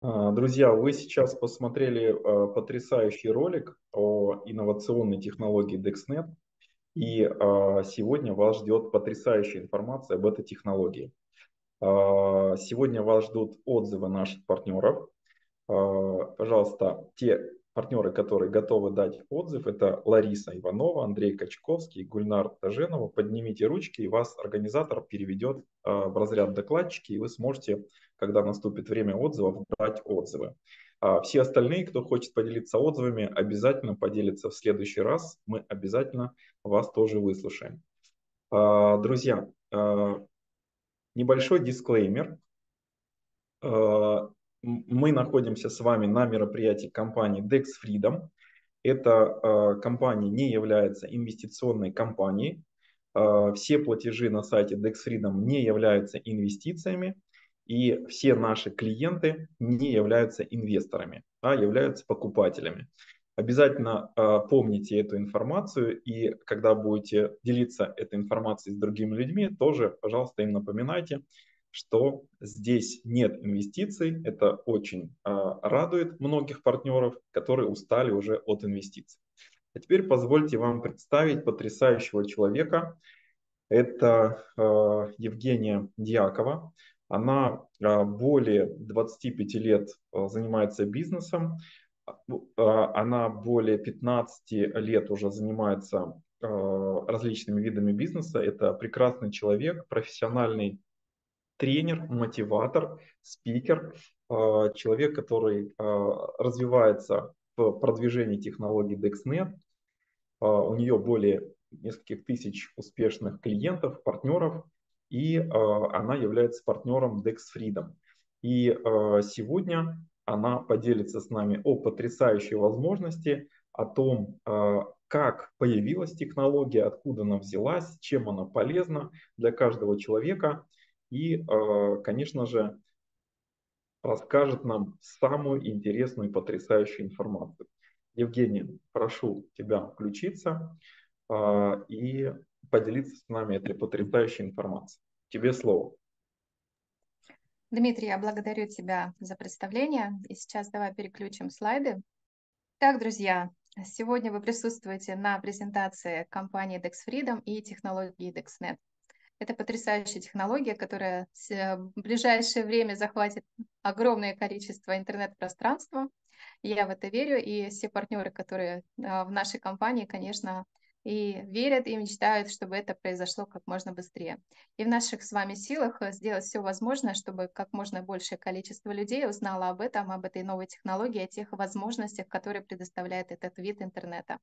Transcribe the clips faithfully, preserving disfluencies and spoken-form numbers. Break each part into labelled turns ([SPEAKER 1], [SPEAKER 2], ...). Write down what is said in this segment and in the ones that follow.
[SPEAKER 1] А, Друзья, вы сейчас посмотрели а, потрясающий ролик о инновационной технологии DexNet, и а, сегодня вас ждет потрясающая информация об этой технологии. А, Сегодня вас ждут отзывы наших партнеров. А, Пожалуйста, те партнеры, которые готовы дать отзыв, это Лариса Иванова, Андрей Качковский, Гульнар Таженова. Поднимите ручки, и вас организатор переведет а, в разряд докладчики, и вы сможете, когда наступит время отзывов, дать отзывы. А все остальные, кто хочет поделиться отзывами, обязательно поделятся в следующий раз. Мы обязательно вас тоже выслушаем. А, Друзья, а, небольшой дисклеймер. Э, Мы находимся с вами на мероприятии компании Dex Freedom. Эта э, компания не является инвестиционной компанией. Э, Все платежи на сайте Dex Freedom не являются инвестициями. И все наши клиенты не являются инвесторами, а являются покупателями. Обязательно э, помните эту информацию, и когда будете делиться этой информацией с другими людьми, тоже, пожалуйста, им напоминайте, что здесь нет инвестиций. Это очень а, радует многих партнеров, которые устали уже от инвестиций. А теперь позвольте вам представить потрясающего человека. Это а, Евгения Дьякова. Она а, более двадцати пяти лет а, занимается бизнесом. А, Она более пятнадцати лет уже занимается а, различными видами бизнеса. Это прекрасный человек, профессиональный тренер, мотиватор, спикер, э, человек, который э, развивается в продвижении технологий DexNet. Э, У нее более нескольких тысяч успешных клиентов, партнеров, и э, она является партнером Dex Freedom. И э, сегодня она поделится с нами о потрясающей возможности, о том, э, как появилась технология, откуда она взялась, чем она полезна для каждого человека. И, э, конечно же, расскажет нам самую интересную и потрясающую информацию. Евгения, прошу тебя включиться а, и поделиться с нами этой потрясающей информацией. Тебе слово.
[SPEAKER 2] Дмитрий, я благодарю тебя за представление. И сейчас давай переключим слайды. Так, друзья, сегодня вы присутствуете на презентации компании Dex Freedom и технологии DexNet. Это потрясающая технология, которая в ближайшее время захватит огромное количество интернет-пространства. Я в это верю, и все партнеры, которые а, в нашей компании, конечно, и верят, и мечтают, чтобы это произошло как можно быстрее. И в наших с вами силах э, сделать все возможное, чтобы как можно большее количество людей узнало об этом, об этой новой технологии, о тех возможностях, которые предоставляет этот вид интернета.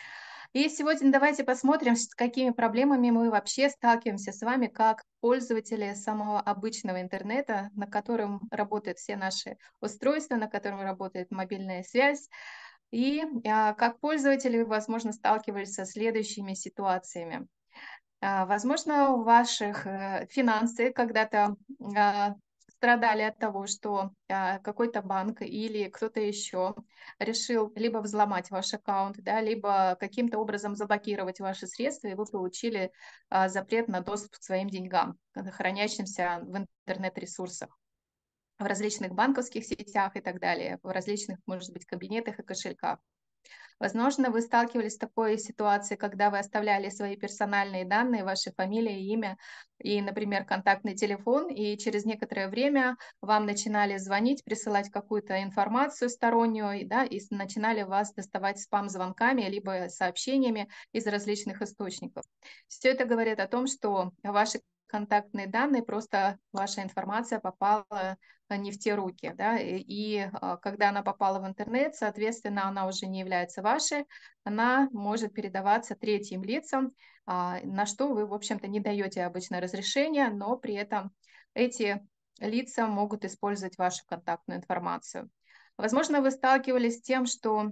[SPEAKER 2] И сегодня давайте посмотрим, с какими проблемами мы вообще сталкиваемся с вами как пользователи самого обычного интернета, на котором работают все наши устройства, на котором работает мобильная связь. И а, как пользователи, вы, возможно, сталкивались со следующими ситуациями. А, Возможно, у ваших э, финансы когда-то а, страдали от того, что а, какой-то банк или кто-то еще решил либо взломать ваш аккаунт, да, либо каким-то образом заблокировать ваши средства, и вы получили а, запрет на доступ к своим деньгам, э, хранящимся в интернет-ресурсах, в различных банковских сетях и так далее, в различных, может быть, кабинетах и кошельках. Возможно, вы сталкивались с такой ситуацией, когда вы оставляли свои персональные данные, ваши фамилия, имя и, например, контактный телефон, и через некоторое время вам начинали звонить, присылать какую-то информацию стороннюю, да, и начинали вас доставать спам-звонками либо сообщениями из различных источников. Все это говорит о том, что ваши контактные данные, просто ваша информация попала не в те руки, да, и, и а, когда она попала в интернет, соответственно, она уже не является вашей, она может передаваться третьим лицам, а, на что вы, в общем-то, не даете обычно разрешения, но при этом эти лица могут использовать вашу контактную информацию. Возможно, вы сталкивались с тем, что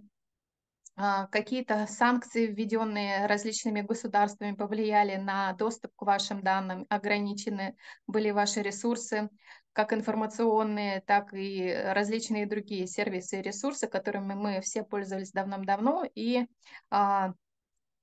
[SPEAKER 2] а, какие-то санкции, введенные различными государствами, повлияли на доступ к вашим данным, ограничены были ваши ресурсы, как информационные, так и различные другие сервисы и ресурсы, которыми мы все пользовались давным-давно, и а,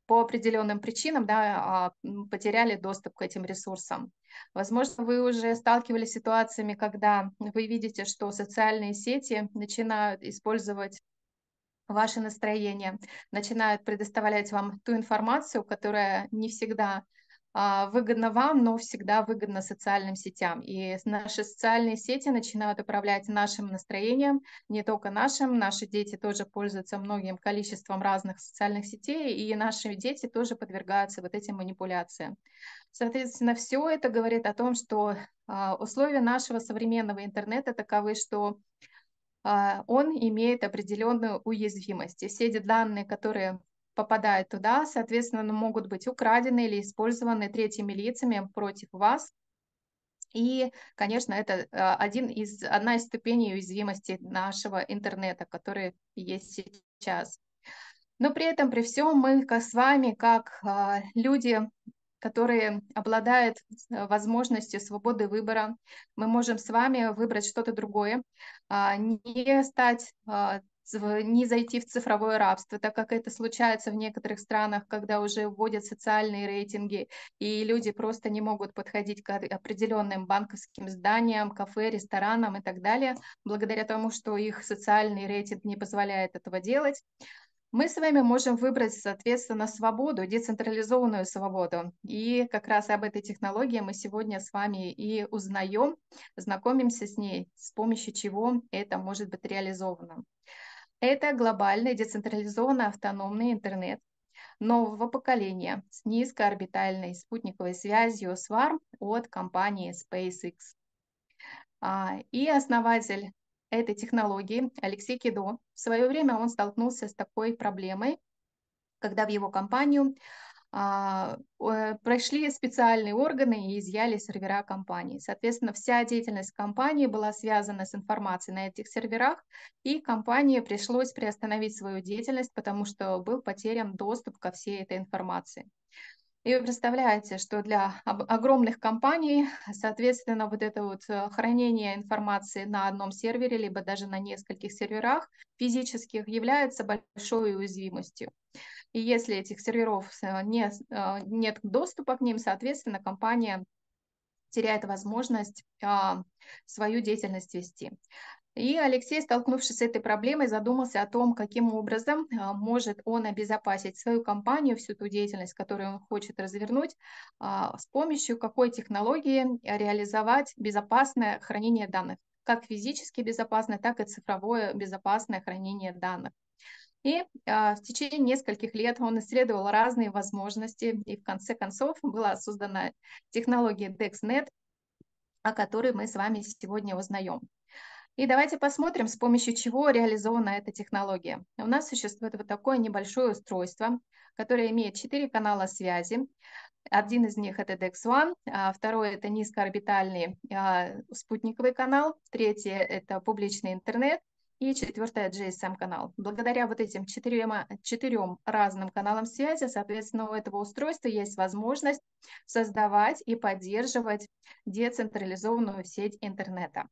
[SPEAKER 2] по определенным причинам, да, потеряли доступ к этим ресурсам. Возможно, вы уже сталкивались с ситуациями, когда вы видите, что социальные сети начинают использовать ваше настроение, начинают предоставлять вам ту информацию, которая не всегда а, выгодна вам, но всегда выгодна социальным сетям. И наши социальные сети начинают управлять нашим настроением, не только нашим. Наши дети тоже пользуются многим количеством разных социальных сетей, и наши дети тоже подвергаются вот этим манипуляциям. Соответственно, все это говорит о том, что а, условия нашего современного интернета таковы, что а, он имеет определенную уязвимость. И все эти данные, которые попадают туда, соответственно, могут быть украдены или использованы третьими лицами против вас. И, конечно, это а, один из, одна из ступеней уязвимости нашего интернета, который есть сейчас. Но при этом, при всем, мы как с вами, как а, люди, которые обладают э, возможностью свободы выбора, мы можем с вами выбрать что-то другое, а, не стать, а, цв- не зайти в цифровое рабство, так как это случается в некоторых странах, когда уже вводят социальные рейтинги, и люди просто не могут подходить к определенным банковским зданиям, кафе, ресторанам и так далее, благодаря тому, что их социальный рейтинг не позволяет этого делать. Мы с вами можем выбрать, соответственно, свободу, децентрализованную свободу. И как раз об этой технологии мы сегодня с вами и узнаем, знакомимся с ней, с помощью чего это может быть реализовано. Это глобальный децентрализованный автономный интернет нового поколения с низкоорбитальной спутниковой связью сварм от компании SpaceX. А, И основатель этой технологии Алексей Кидо, в свое время он столкнулся с такой проблемой, когда в его компанию а, э, прошли специальные органы и изъяли сервера компании. Соответственно, вся деятельность компании была связана с информацией на этих серверах, и компании пришлось приостановить свою деятельность, потому что был потерян доступ ко всей этой информации. И вы представляете, что для об- огромных компаний, соответственно, вот это вот э, хранение информации на одном сервере, либо даже на нескольких серверах физических является большой уязвимостью. И если этих серверов э, не, э, нет доступа к ним, соответственно, компания теряет возможность а, свою деятельность вести. И Алексей, столкнувшись с этой проблемой, задумался о том, каким образом а, может он обезопасить свою компанию, всю ту деятельность, которую он хочет развернуть, а, с помощью какой технологии реализовать безопасное хранение данных, как физически безопасное, так и цифровое безопасное хранение данных. И а, в течение нескольких лет он исследовал разные возможности, и в конце концов была создана технология DexNet, о которой мы с вами сегодня узнаем. И давайте посмотрим, с помощью чего реализована эта технология. У нас существует вот такое небольшое устройство, которое имеет четыре канала связи. Один из них это декс один, а второй это низкоорбитальный а, спутниковый канал, третий это публичный интернет и четвертое джи эс эм-канал. Благодаря вот этим четырем, четырем разным каналам связи, соответственно, у этого устройства есть возможность создавать и поддерживать децентрализованную сеть интернета.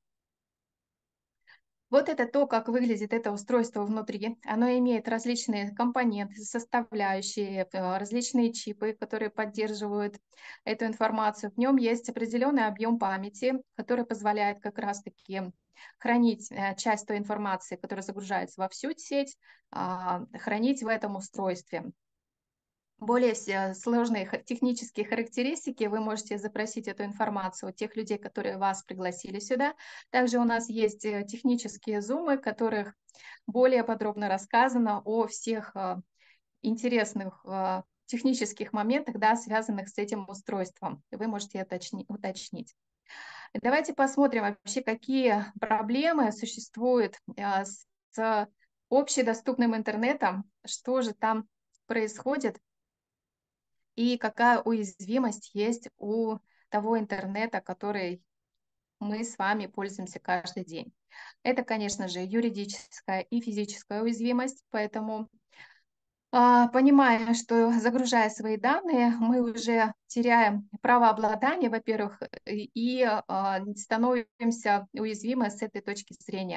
[SPEAKER 2] Вот это то, как выглядит это устройство внутри. Оно имеет различные компоненты, составляющие, э, различные чипы, которые поддерживают эту информацию. В нем есть определенный объем памяти, который позволяет как раз-таки хранить э, часть той информации, которая загружается во всю сеть, а, хранить в этом устройстве. Более все сложные ха- технические характеристики вы можете запросить эту информацию у тех людей, которые вас пригласили сюда. Также у нас есть э, технические зумы, в которых более подробно рассказано о всех а, интересных а, технических моментах, да, связанных с этим устройством. Вы можете это уточни- уточнить. Давайте посмотрим вообще, какие проблемы существуют а, с с общедоступным интернетом, что же там происходит и какая уязвимость есть у того интернета, который мы с вами пользуемся каждый день. Это, конечно же, юридическая и физическая уязвимость, поэтому а, понимая, что загружая свои данные, мы уже теряем правообладание, во-первых, и а, становимся уязвимы с этой точки зрения.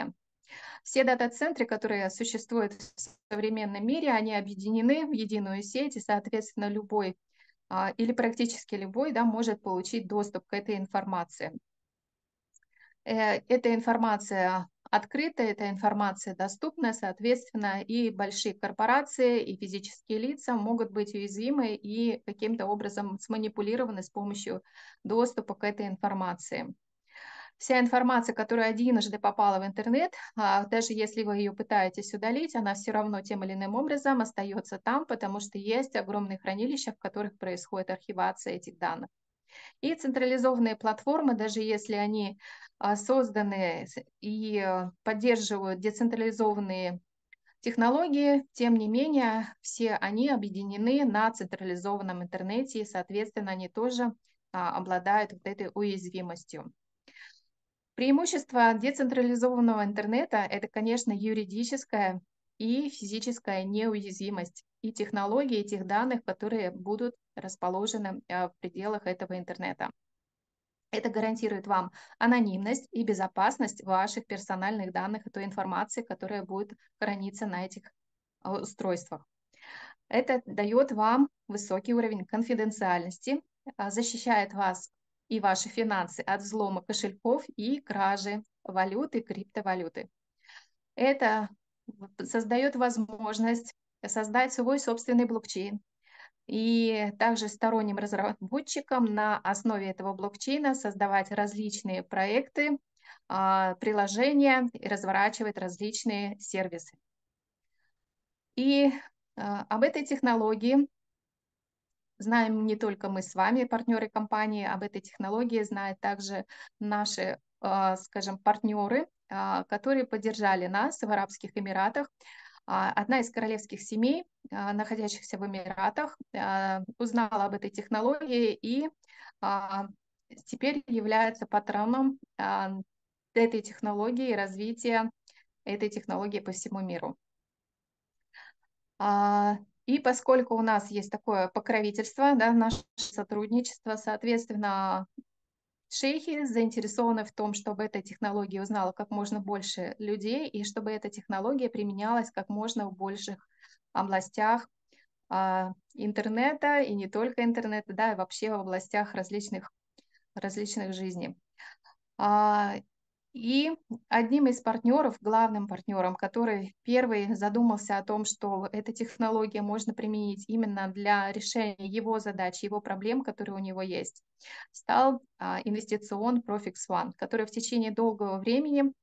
[SPEAKER 2] Все дата-центры, которые существуют в современном мире, они объединены в единую сеть, и, соответственно, любой а, или практически любой, да, может получить доступ к этой информации. Э, Эта информация открыта, эта информация доступна, соответственно, и большие корпорации, и физические лица могут быть уязвимы и каким-то образом сманипулированы с помощью доступа к этой информации. Вся информация, которая единожды попала в интернет, а, даже если вы ее пытаетесь удалить, она все равно тем или иным образом остается там, потому что есть огромные хранилища, в которых происходит архивация этих данных. И централизованные платформы, даже если они а, созданы с- и э, поддерживают децентрализованные технологии, тем не менее, все они объединены на централизованном интернете, и, соответственно, они тоже а, обладают вот этой уязвимостью. Преимущество децентрализованного интернета — это, конечно, юридическая и физическая неуязвимость и технологии этих данных, которые будут расположены а, в пределах этого интернета. Это гарантирует вам анонимность и безопасность ваших персональных данных и той информации, которая будет храниться на этих а, устройствах. Это дает вам высокий уровень конфиденциальности, а, защищает вас и ваши финансы от взлома кошельков и кражи валюты, криптовалюты. Это в- создает возможность создать свой собственный блокчейн, и также сторонним разработчикам на основе этого блокчейна создавать различные проекты, а, приложения и разворачивать различные сервисы. И а, об этой технологии знаем не только мы с вами, партнеры компании, об этой технологии знают также наши, а, скажем, партнеры, а, которые поддержали нас в Арабских Эмиратах. А, Одна из королевских семей, а, находящихся в Эмиратах, а, узнала об этой технологии и а, теперь является патроном а, этой технологии и развития этой технологии по всему миру. А, И поскольку у нас есть такое покровительство, да, наше сотрудничество, соответственно, шейхи заинтересованы в том, чтобы эта технология узнала как можно больше людей и чтобы эта технология применялась как можно в больших областях а, интернета и не только интернета, да, и вообще в областях различных, различных жизней. А, И одним из партнеров, главным партнером, который первый задумался о том, что эта технология можно применить именно для решения его задач, его проблем, которые у него есть, стал а, инвестицион Profix One, который в течение долгого времени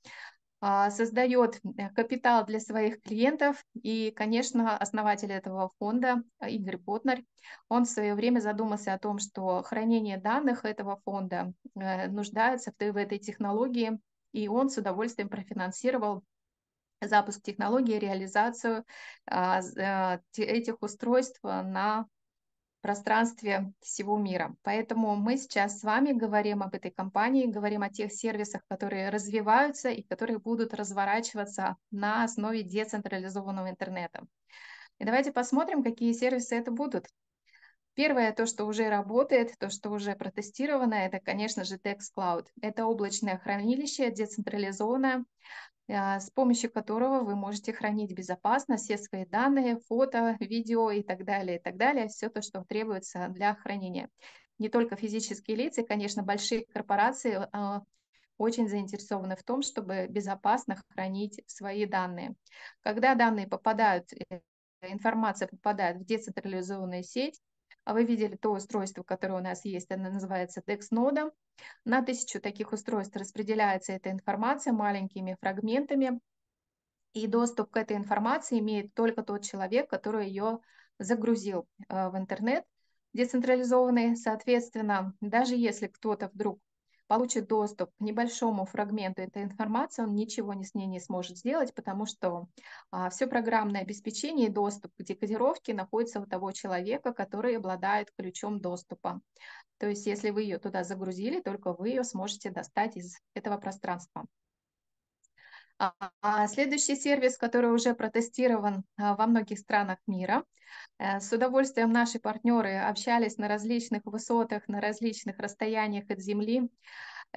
[SPEAKER 2] а, создает э, капитал для своих клиентов. И, конечно, основатель этого фонда а, Игорь Ботнарь, он в свое время задумался о том, что хранение данных этого фонда э, нуждается в, в этой технологии, и он с удовольствием профинансировал запуск технологии, реализацию а, з- а, те- этих устройств на пространстве всего мира. Поэтому мы сейчас с вами говорим об этой компании, говорим о тех сервисах, которые развиваются и которые будут разворачиваться на основе децентрализованного интернета. И давайте посмотрим, какие сервисы это будут. Первое, то, что уже работает, то, что уже протестировано, это, конечно же, DexCloud. Это облачное хранилище, децентрализованное, а, с помощью которого вы можете хранить безопасно все свои данные, фото, видео и так далее, и так далее, все то, что требуется для хранения. Не только физические лица, и, конечно, большие корпорации а, очень заинтересованы в том, чтобы безопасно хранить свои данные. Когда данные попадают, э, информация попадает в децентрализованную сеть, а вы видели то устройство, которое у нас есть, оно называется DexNode. На тысячу таких устройств распределяется эта информация маленькими фрагментами, и доступ к этой информации имеет только тот человек, который ее загрузил э, в интернет децентрализованный. Соответственно, даже если кто-то вдруг получит доступ к небольшому фрагменту этой информации, он ничего не с ней не сможет сделать, потому что а, все программное обеспечение и доступ к декодировке находится у того человека, который обладает ключом доступа. То есть, если вы ее туда загрузили, только вы ее сможете достать из этого пространства. А, а Следующий сервис, который уже протестирован а, во многих странах мира, э, с удовольствием наши партнеры общались на различных высотах, на различных расстояниях от Земли.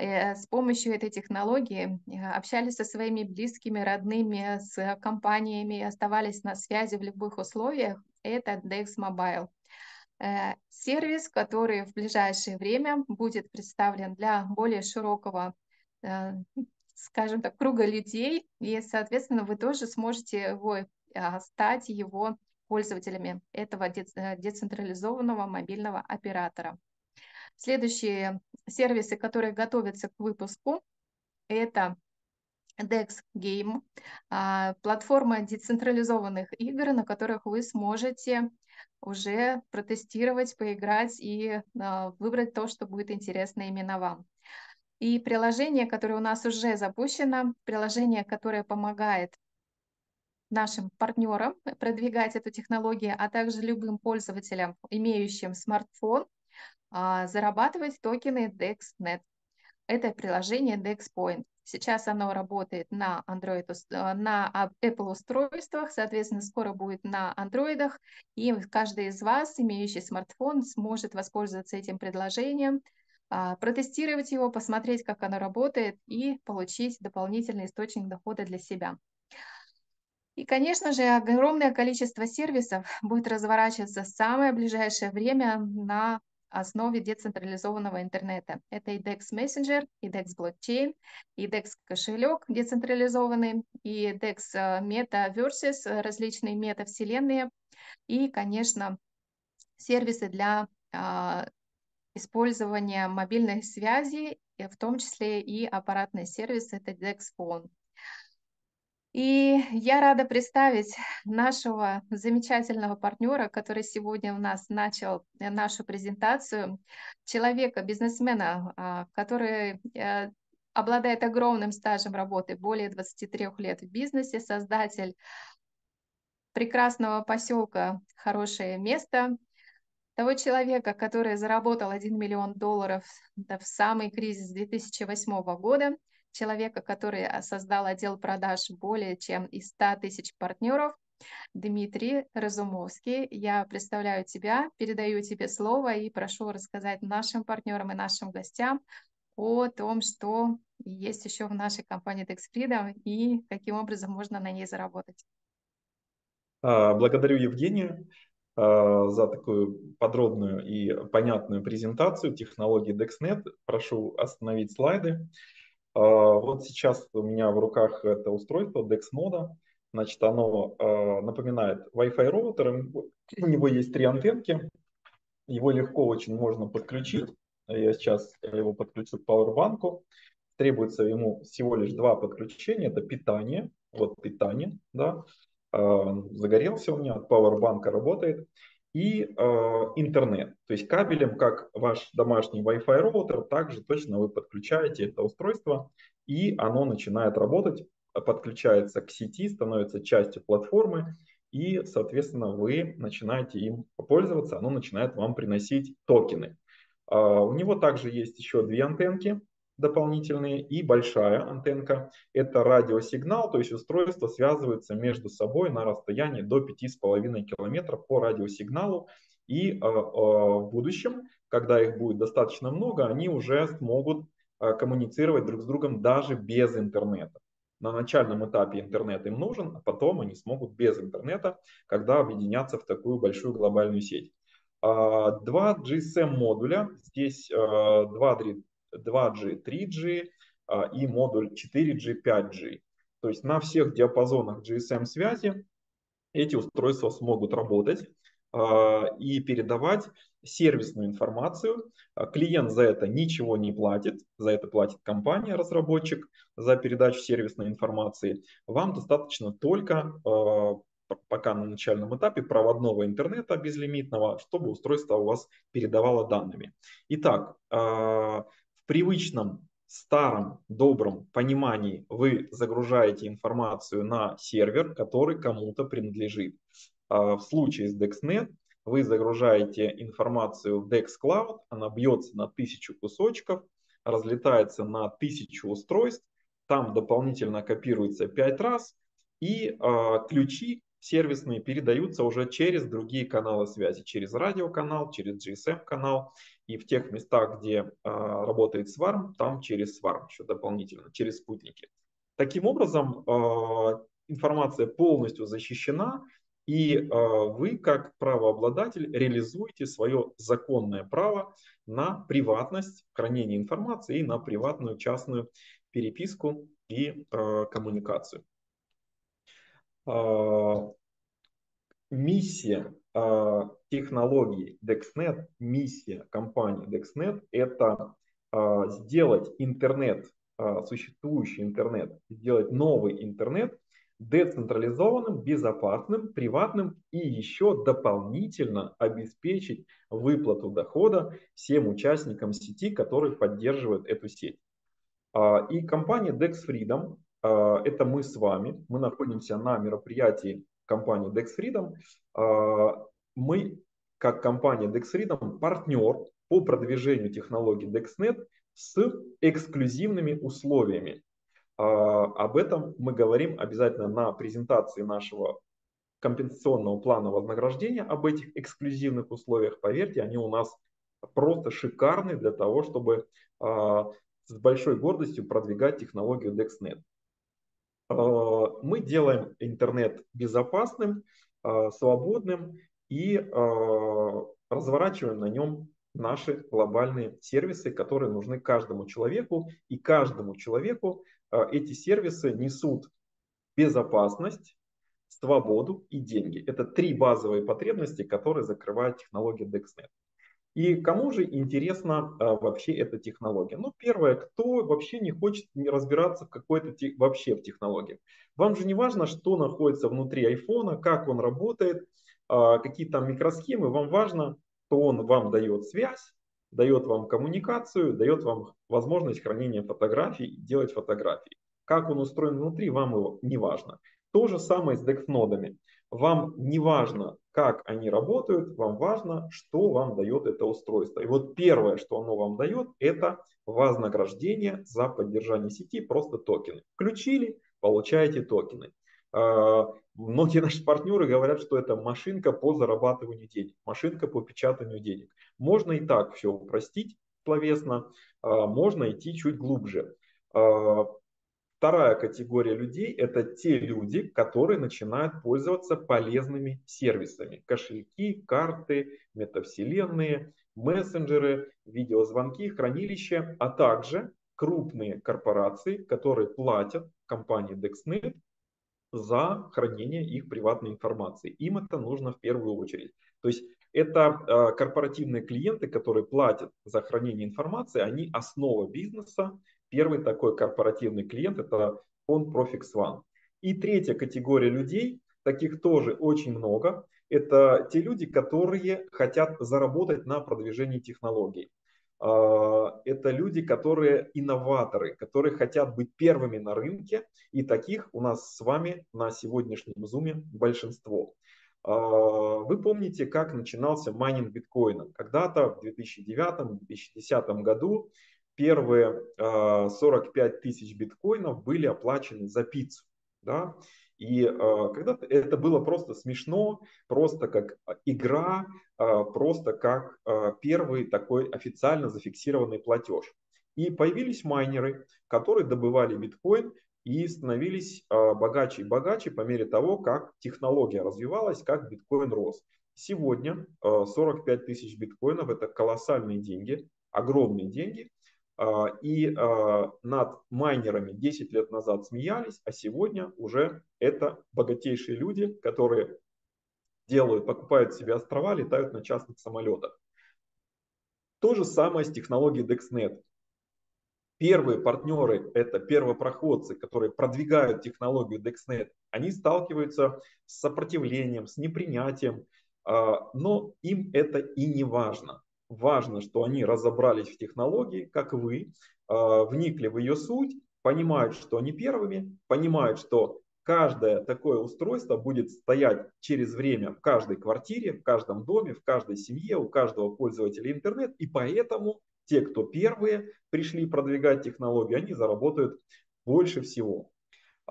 [SPEAKER 2] с помощью этой технологии общались со своими близкими, родными, с компаниями, оставались на связи в любых условиях. Это Dex Mobile. Сервис, который в ближайшее время будет представлен для более широкого, скажем так, круга людей, и, соответственно, вы тоже сможете его, стать его пользователями этого децентрализованного мобильного оператора. Следующие сервисы, которые готовятся к выпуску, это Dex Game, платформа децентрализованных игр, на которых вы сможете уже протестировать, поиграть и выбрать то, что будет интересно именно вам. И приложение, которое у нас уже запущено, приложение, которое помогает нашим партнерам продвигать эту технологию, а также любым пользователям, имеющим смартфон, зарабатывать токены DexNet. Это приложение DexPoint. Сейчас оно работает на Android, на Apple устройствах, соответственно, скоро будет на Android, и каждый из вас, имеющий смартфон, сможет воспользоваться этим предложением, протестировать его, посмотреть, как оно работает, и получить дополнительный источник дохода для себя. И, конечно же, огромное количество сервисов будет разворачиваться в самое ближайшее время на основе децентрализованного интернета. Это и Dex Messenger, и Dex Blockchain, и Dex кошелек децентрализованный, и Dex Metaverses, различные метавселенные, и, конечно, сервисы для а, использования мобильной связи, в том числе и аппаратный сервис, это Dex Phone. И я рада представить нашего замечательного партнера, который сегодня у нас начал нашу презентацию, человека, бизнесмена, который обладает огромным стажем работы, более двадцати трёх лет в бизнесе, создатель прекрасного поселка «Хорошее место», того человека, который заработал один миллион долларов в самый кризис две тысячи восьмого года, человека, который создал отдел продаж более чем из ста тысяч партнеров, Дмитрий Разумовский. Я представляю тебя, передаю тебе слово и прошу рассказать нашим партнерам и нашим гостям о том, что есть еще в нашей компании Dex Freedom и каким образом можно на ней заработать.
[SPEAKER 1] Благодарю Евгению за такую подробную и понятную презентацию технологии DexNet. Прошу остановить слайды. Вот сейчас у меня в руках это устройство DexNode. Значит, оно напоминает Wi-Fi роутер. У него есть три антенки. Его легко очень можно подключить. Я сейчас его подключу к пауэрбанку. Требуется ему всего лишь два подключения. Это питание. Вот питание, да. Загорелся у меня, от пауэрбанка работает. И э, интернет. То есть кабелем, как ваш домашний Wi-Fi роутер, также точно вы подключаете это устройство, и оно начинает работать, подключается к сети, становится частью платформы, и, соответственно, вы начинаете им пользоваться, оно начинает вам приносить токены. Э, у него также есть еще две антенки дополнительные и большая антенка. Это радиосигнал, то есть устройства связываются между собой на расстоянии до пяти с половиной километров по радиосигналу. И э, э, в будущем, когда их будет достаточно много, они уже смогут э, коммуницировать друг с другом даже без интернета. На начальном этапе интернет им нужен, а потом они смогут без интернета, когда объединятся в такую большую глобальную сеть. Два джи эс эм модуля, здесь два джи, три джи и модуль четыре джи, пять джи. То есть на всех диапазонах джи эс эм связи эти устройства смогут работать и передавать сервисную информацию. Клиент за это ничего не платит, за это платит компания, разработчик, за передачу сервисной информации. Вам достаточно только пока на начальном этапе проводного интернета безлимитного, чтобы устройство у вас передавало данными. Итак, в привычном старом добром понимании вы загружаете информацию на сервер, который кому-то принадлежит. В случае с DexNet вы загружаете информацию в Dex Cloud, она бьется на тысячу кусочков, разлетается на тысячу устройств, там дополнительно копируется пять раз, и ключи сервисные передаются уже через другие каналы связи, через радиоканал, через джи эс эм-канал, и в тех местах, где а, работает сварм, там через сварм еще дополнительно, через спутники. Таким образом, а, информация полностью защищена, и а, вы, как правообладатель, реализуете свое законное право на приватность хранения информации и на приватную частную переписку и а, коммуникацию. А, Миссия а, технологий DexNet, миссия компании DexNet — это а, сделать интернет, а, существующий интернет, сделать новый интернет децентрализованным, безопасным, приватным и еще дополнительно обеспечить выплату дохода всем участникам сети, которые поддерживают эту сеть. А, И компания Dex Freedom, а, это мы с вами, мы находимся на мероприятии компании Dex Freedom. А, Мы, как компания Dex Freedom, партнер по продвижению технологий DexNet с эксклюзивными условиями. А, Об этом мы говорим обязательно на презентации нашего компенсационного плана вознаграждения, об этих эксклюзивных условиях. Поверьте, они у нас просто шикарные для того, чтобы а, с большой гордостью продвигать технологию DexNet. А, Мы делаем интернет безопасным, а, свободным и а, разворачиваем на нем наши глобальные сервисы, которые нужны каждому человеку. И каждому человеку а, эти сервисы несут безопасность, свободу и деньги. Это три базовые потребности, которые закрывает технология DexNet. И кому же интересна а, вообще эта технология? Ну, первое, кто вообще не хочет не разбираться в какой-то те, вообще в технологии. Вам же не важно, что находится внутри айфона, как он работает, а, какие там микросхемы. Вам важно, что он вам дает связь, дает вам коммуникацию, дает вам возможность хранения фотографий, делать фотографии. Как он устроен внутри, вам его не важно. То же самое с декс-нодами. Вам не важно, как они работают, вам важно, что вам дает это устройство. И вот первое, что оно вам дает, это вознаграждение за поддержание сети, просто токены. Включили, получаете токены. Многие наши партнеры говорят, что это машинка по зарабатыванию денег, машинка по печатанию денег. Можно и так все упростить словесно, можно идти чуть глубже. Вторая категория людей — это те люди, которые начинают пользоваться полезными сервисами. Кошельки, карты, метавселенные, мессенджеры, видеозвонки, хранилища, а также крупные корпорации, которые платят компании DexNet за хранение их приватной информации. Им это нужно в первую очередь. То есть это э, корпоративные клиенты, которые платят за хранение информации, они основа бизнеса. Первый такой корпоративный клиент — это фонд Profix One. И третья категория людей, таких тоже очень много, это те люди, которые хотят заработать на продвижении технологий. Это люди, которые инноваторы, которые хотят быть первыми на рынке, и таких у нас с вами на сегодняшнем зуме большинство. Вы помните, как начинался майнинг биткоина? Когда-то в две тысячи девятом — две тысячи десятом году первые сорок пять тысяч биткоинов были оплачены за пиццу. Да? И когда-то это было просто смешно, просто как игра, просто как первый такой официально зафиксированный платеж. И появились майнеры, которые добывали биткоин и становились богаче и богаче по мере того, как технология развивалась, как биткоин рос. Сегодня сорок пять тысяч биткоинов — это колоссальные деньги, огромные деньги. И над майнерами десять лет назад смеялись, а сегодня уже это богатейшие люди, которые делают, покупают себе острова, летают на частных самолетах. То же самое с технологией DexNet. Первые партнеры, это первопроходцы, которые продвигают технологию DexNet, они сталкиваются с сопротивлением, с непринятием, но им это и не важно. Важно, что они разобрались в технологии, как вы, вникли в ее суть, понимают, что они первыми, понимают, что каждое такое устройство будет стоять через время в каждой квартире, в каждом доме, в каждой семье, у каждого пользователя интернет, и поэтому те, кто первые пришли продвигать технологии, они заработают больше всего.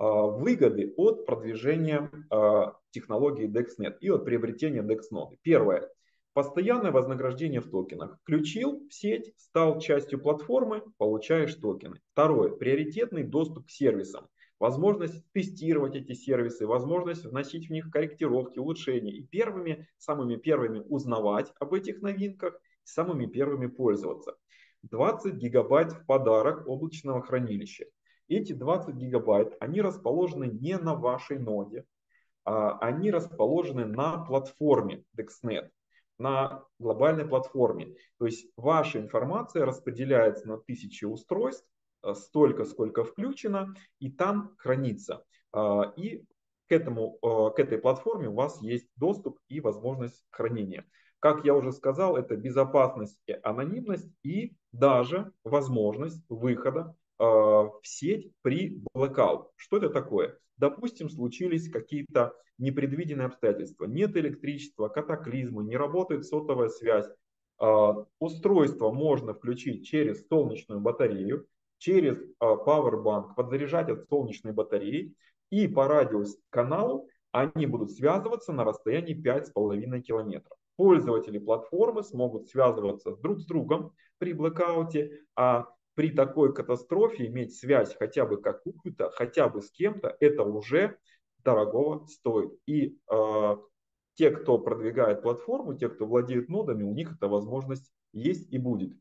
[SPEAKER 1] выгоды от продвижения технологии DEXnet и от приобретения DEXNode. Первое. Постоянное вознаграждение в токенах. Включил в сеть, стал частью платформы, получаешь токены. Второе. Приоритетный доступ к сервисам. Возможность тестировать эти сервисы, возможность вносить в них корректировки, улучшения. И первыми, самыми первыми узнавать об этих новинках, самыми первыми пользоваться. двадцать гигабайт в подарок облачного хранилища. Эти двадцать гигабайт, они расположены не на вашей ноде, а они расположены на платформе DEXnet, на глобальной платформе. То есть ваша информация распределяется на тысячи устройств, столько, сколько включено, и там хранится. И к, этому, к этой платформе у вас есть доступ и возможность хранения. Как я уже сказал, это безопасность и анонимность, и даже возможность выхода в сеть при blackout. Что это такое? Допустим, случились какие-то непредвиденные обстоятельства. Нет электричества, катаклизмы, не работает сотовая связь. Устройство можно включить через солнечную батарею, через Powerbank, подзаряжать от солнечной батареи, и по радиоканалу они будут связываться на расстоянии пять с половиной километров. Пользователи платформы смогут связываться друг с другом при блэкауте, а при такой катастрофе иметь связь хотя бы какую-то, хотя бы с кем-то, это уже дорогого стоит. И э, те, кто продвигает платформу, те, кто владеет нодами, у них эта возможность есть и будет.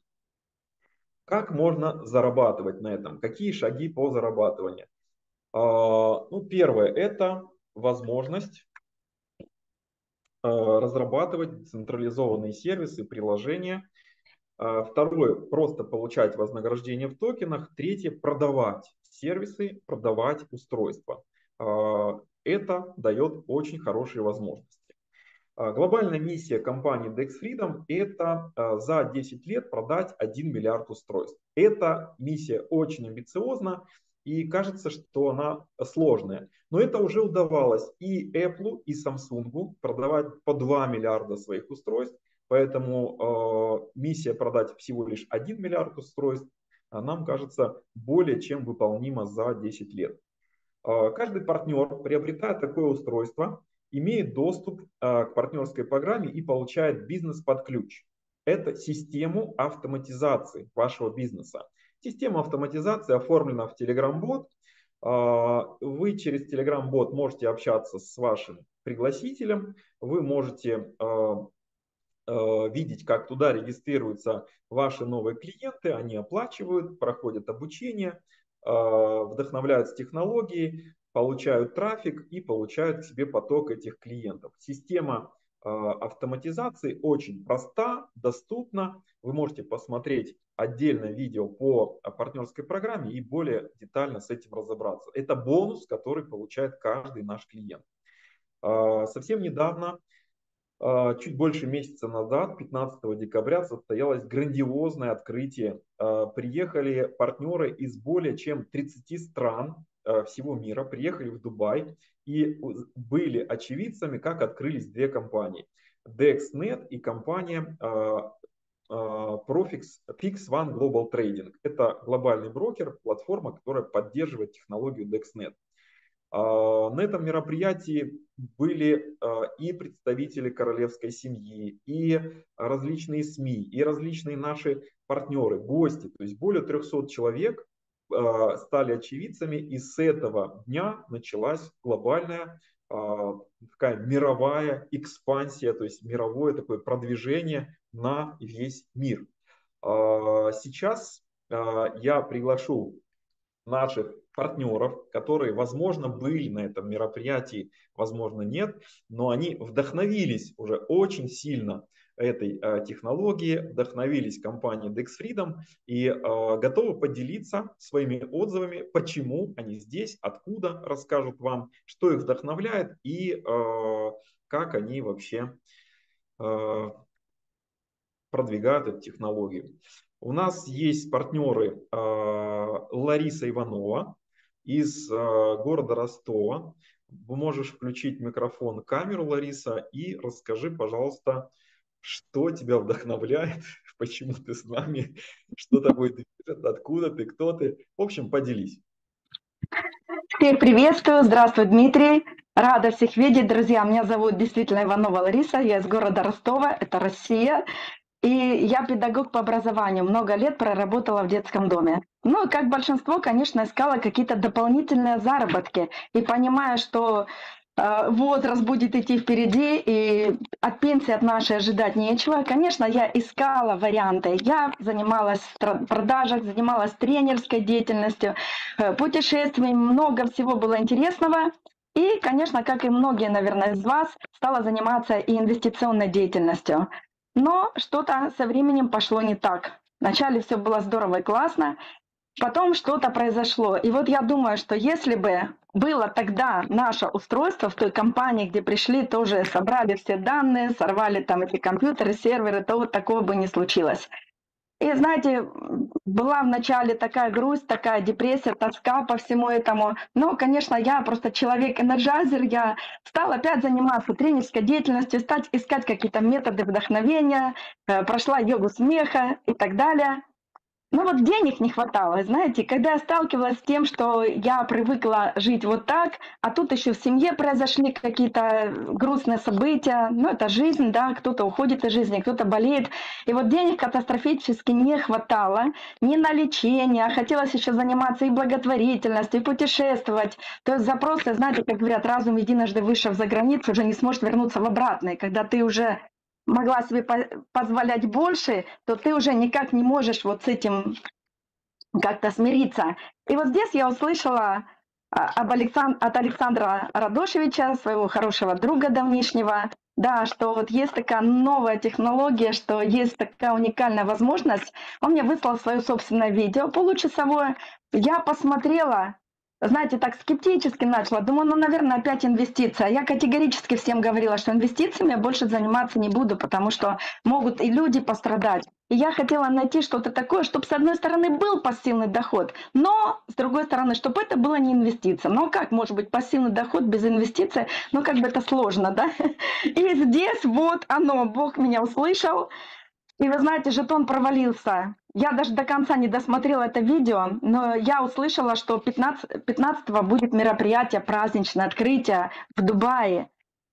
[SPEAKER 1] Как можно зарабатывать на этом? Какие шаги по зарабатыванию? Э, ну, первое, это возможность э, разрабатывать централизованные сервисы, приложения. Второе, просто получать вознаграждение в токенах. Третье, продавать сервисы, продавать устройства. Это дает очень хорошие возможности. Глобальная миссия компании Dex Freedom – это за десять лет продать один миллиард устройств. Эта миссия очень амбициозна, и кажется, что она сложная. Но это уже удавалось и Apple, и Samsung продавать по два миллиарда своих устройств. Поэтому э, миссия продать всего лишь один миллиард устройств нам кажется более чем выполнима за десять лет. Э, каждый партнер, приобретая такое устройство, имеет доступ э, к партнерской программе и получает бизнес под ключ. Это систему автоматизации вашего бизнеса. Система автоматизации оформлена в Telegram-бот. Э, вы через Telegram-бот можете общаться с вашим пригласителем. Вы можете э, видеть, как туда регистрируются ваши новые клиенты, они оплачивают, проходят обучение, вдохновляются технологией, получают трафик и получают к себе поток этих клиентов. Система автоматизации очень проста, доступна. Вы можете посмотреть отдельное видео по партнерской программе и более детально с этим разобраться. Это бонус, который получает каждый наш клиент. Совсем недавно, чуть больше месяца назад, пятнадцатого декабря, состоялось грандиозное открытие. Приехали партнеры из более чем тридцати стран всего мира, приехали в Дубай и были очевидцами, как открылись две компании. DEXnet и компания Profix Pix One Global Trading. Это глобальный брокер, платформа, которая поддерживает технологию DEXnet. На этом мероприятии были и представители королевской семьи, и различные СМИ, и различные наши партнеры, гости. То есть более трехсот человек стали очевидцами, и с этого дня началась глобальная такая мировая экспансия, то есть мировое такое продвижение на весь мир. Сейчас я приглашу наших партнеров, которые, возможно, были на этом мероприятии, возможно, нет, но они вдохновились уже очень сильно этой э, технологией, вдохновились компанией Dex Freedom и э, готовы поделиться своими отзывами, почему они здесь, откуда, расскажут вам, что их вдохновляет и э, как они вообще э, продвигают эту технологию. У нас есть партнеры э, Лариса Иванова из э, города Ростова. Вы можешь включить микрофон, камеру, Лариса, и расскажи, пожалуйста, что тебя вдохновляет, почему ты с нами, что тобой движет, откуда ты, кто ты. В общем, поделись.
[SPEAKER 3] Всех приветствую. Здравствуй, Дмитрий. Рада всех видеть, друзья. Меня зовут действительно Иванова Лариса. Я из города Ростова, это Россия. И я педагог по образованию. Много лет проработала в детском доме. Ну, как большинство, конечно, искала какие-то дополнительные заработки. И понимая, что э, возраст будет идти впереди, и от пенсии от нашей ожидать нечего, конечно, я искала варианты. Я занималась в продажах, занималась тренерской деятельностью, э, путешествиями, много всего было интересного. И, конечно, как и многие, наверное, из вас, стала заниматься и инвестиционной деятельностью. Но что-то со временем пошло не так. Вначале все было здорово и классно, потом что-то произошло. И вот я думаю, что если бы было тогда наше устройство в той компании, где пришли, тоже собрали все данные, сорвали там эти компьютеры, серверы, то вот такого бы не случилось. И знаете, была вначале такая грусть, такая депрессия, тоска по всему этому. Но, конечно, я просто человек-энерджайзер, я стала опять заниматься тренерской деятельностью, стать искать какие-то методы вдохновения, э, прошла йогу смеха и так далее. Ну вот денег не хватало, знаете, когда я сталкивалась с тем, что я привыкла жить вот так, а тут еще в семье произошли какие-то грустные события, ну это жизнь, да, кто-то уходит из жизни, кто-то болеет, и вот денег катастрофически не хватало ни на лечение, а хотелось еще заниматься и благотворительностью, и путешествовать, то есть запросы, знаете, как говорят, разум единожды вышел за границу, уже не сможет вернуться в обратное, когда ты уже могла себе позволять больше, то ты уже никак не можешь вот с этим как-то смириться. И вот здесь я услышала об Александ... от Александра Радошевича, своего хорошего друга давнишнего, да, что вот есть такая новая технология, что есть такая уникальная возможность. Он мне выслал свое собственное видео получасовое. Я посмотрела, знаете, так скептически начала. Думаю, ну, наверное, опять инвестиция. Я категорически всем говорила, что инвестициями я больше заниматься не буду, потому что могут и люди пострадать. И я хотела найти что-то такое, чтобы, с одной стороны, был пассивный доход, но, с другой стороны, чтобы это было не инвестиция. Но как может быть пассивный доход без инвестиций? Ну, как бы это сложно, да? И здесь вот оно, Бог меня услышал. И вы знаете, жетон провалился. Я даже до конца не досмотрела это видео, но я услышала, что пятнадцатого будет мероприятие, праздничное открытие в Дубае.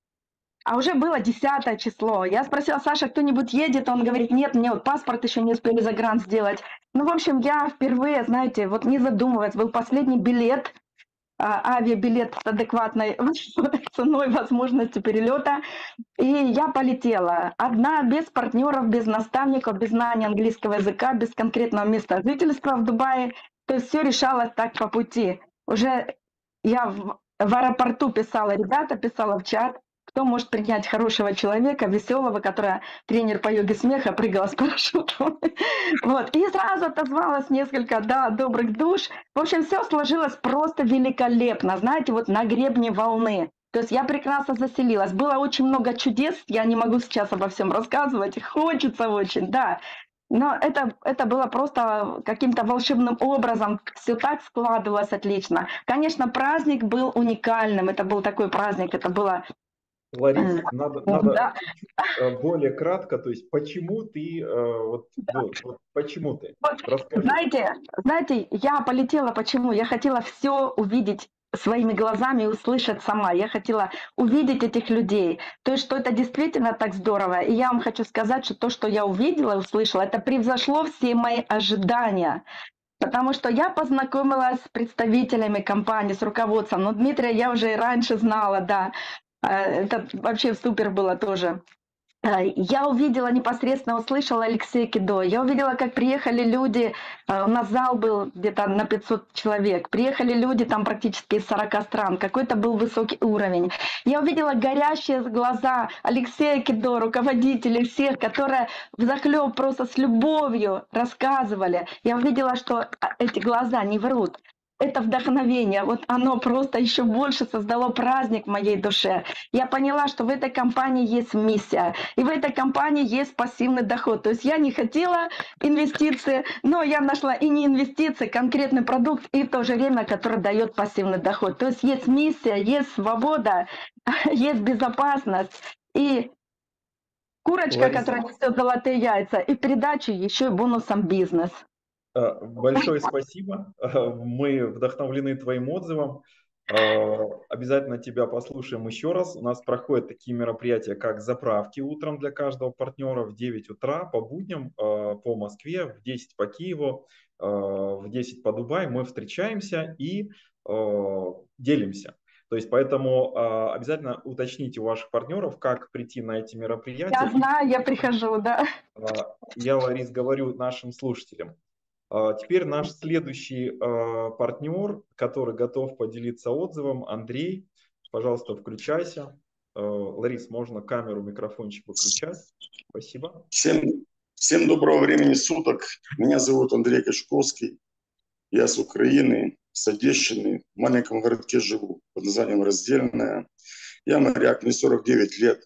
[SPEAKER 3] А уже было десятое число. Я спросила: Саша, кто-нибудь едет? Он говорит: нет, мне вот паспорт еще не успели загран сделать. Ну, в общем, я впервые, знаете, вот не задумываясь, был последний билет, авиабилет с адекватной ценой, возможностью перелета. И я полетела. Одна, без партнеров, без наставников, без знания английского языка, без конкретного места жительства в Дубае. То есть все решалось так по пути. Уже я в, в аэропорту писала, ребята, писала в чат, кто может принять хорошего человека, веселого, которая тренер по йоге смеха, прыгала с парашютом. Вот. И сразу отозвалось несколько, да, добрых душ. В общем, все сложилось просто великолепно, знаете, вот на гребне волны. То есть я прекрасно заселилась. Было очень много чудес, я не могу сейчас обо всем рассказывать, хочется очень, да. Но это, это было просто каким-то волшебным образом, все так складывалось отлично. Конечно, праздник был уникальным, это был такой праздник, это было...
[SPEAKER 1] Лариса, надо, надо да. более кратко, то есть почему ты, вот, да. вот, вот почему ты?
[SPEAKER 3] Вот, знаете, знаете, я полетела, почему? Я хотела все увидеть своими глазами и услышать сама. Я хотела увидеть этих людей. То есть, что это действительно так здорово. И я вам хочу сказать, что то, что я увидела и услышала, это превзошло все мои ожидания. Потому что я познакомилась с представителями компании, с руководством. Но Дмитрия я уже и раньше знала, да. Это вообще супер было тоже. Я увидела непосредственно, услышала Алексея Кидо. Я увидела, как приехали люди, у нас зал был где-то на пятьсот человек. Приехали люди там практически из сорока стран, какой-то был высокий уровень. Я увидела горящие глаза Алексея Кидо, руководителей всех, которые взахлеб просто с любовью рассказывали. Я увидела, что эти глаза не врут. Это вдохновение, вот оно просто еще больше создало праздник в моей душе. Я поняла, что в этой компании есть миссия, и в этой компании есть пассивный доход. То есть я не хотела инвестиции, но я нашла и не инвестиции, конкретный продукт, и в то же время, который дает пассивный доход. То есть есть миссия, есть свобода, есть безопасность, и курочка, Лариса, которая несет золотые яйца, и в придачу еще и бонусом бизнес.
[SPEAKER 1] А, Большое спасибо. А, Мы вдохновлены твоим отзывом. А, Обязательно тебя послушаем еще раз. У нас проходят такие мероприятия, как заправки утром для каждого партнера в девять утра по будням а, по Москве, в десять по Киеву, а, в десять по Дубаю. Мы встречаемся и а, делимся. То есть поэтому а, обязательно уточните у ваших партнеров, как прийти на эти мероприятия.
[SPEAKER 3] Я знаю, я прихожу, да.
[SPEAKER 1] А, Я, Ларис, говорю нашим слушателям. А Теперь наш следующий а, партнер, который готов поделиться отзывом, Андрей. Пожалуйста, включайся. А, Ларис, можно камеру, микрофончик выключать. Спасибо.
[SPEAKER 4] Всем, всем доброго времени суток. Меня зовут Андрей Кашковский. Я с Украины, с Одещины. В маленьком городке живу под названием Раздельное. Я моряк, мне сорок девять лет.